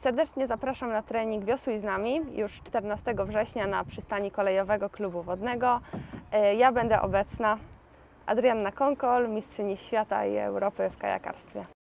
Serdecznie zapraszam na trening Wiosłuj z nami już 14 września na przystani kolejowego klubu wodnego. Ja będę obecna, Adrianna Konkol, mistrzyni świata i Europy w kajakarstwie.